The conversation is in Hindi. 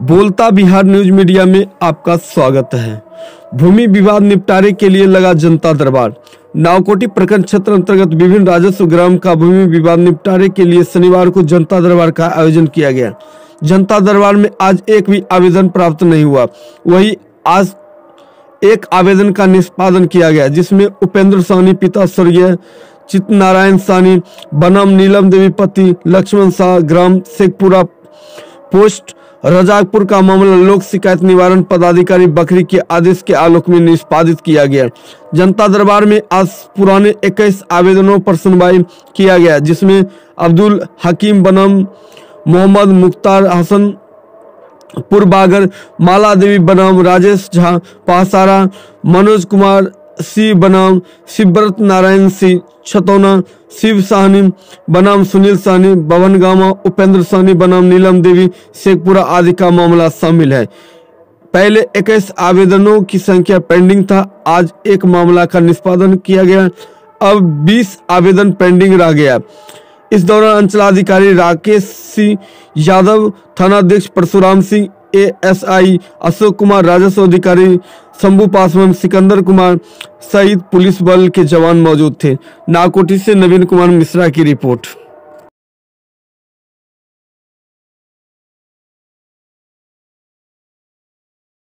बोलता बिहार न्यूज मीडिया में आपका स्वागत है। भूमि विवाद निपटारे के लिए लगा जनता दरबार। नावकोटी प्रखंड क्षेत्र अंतर्गत विभिन्न राजस्व ग्राम का भूमि विवाद निपटारे के लिए शनिवार को जनता दरबार का आयोजन किया गया। जनता दरबार में आज एक भी आवेदन प्राप्त नहीं हुआ। वही आज एक आवेदन का निष्पादन किया गया, जिसमें उपेंद्र साहनी पिता स्वर्गीय चित्तनारायण साहनी बनाम नीलम देवी पति लक्ष्मण शाह ग्राम शेखपुरा पोस्ट रजाकपुर का मामला लोक शिकायत निवारण पदाधिकारी बकरी के आदेश के आलोक में निष्पादित किया गया। जनता दरबार में आज पुराने 21 आवेदनों पर सुनवाई किया गया, जिसमें अब्दुल हकीम बनाम मोहम्मद मुख्तार हसन पुरबागर, माला देवी बनाम राजेश झा पासारा, मनोज कुमार सी बनाम शिवव्रत नारायण सिंह छतौना, शिव साहनी बनाम सुनील साहनी बभनगामा, उपेंद्र साहनी बनाम नीलम देवी शेखपुरा आदि का मामला शामिल है। पहले 21 आवेदनों की संख्या पेंडिंग था। आज एक मामला का निष्पादन किया गया। अब 20 आवेदन पेंडिंग रह गया। इस दौरान अंचलाधिकारी राकेश सिंह यादव, थानाध्यक्ष परशुराम सिंह, एएसआई अशोक कुमार, राजस्व अधिकारी शंभू पासवान, सिकंदर कुमार सहित पुलिस बल के जवान मौजूद थे। नावकोटी से नवीन कुमार मिश्रा की रिपोर्ट।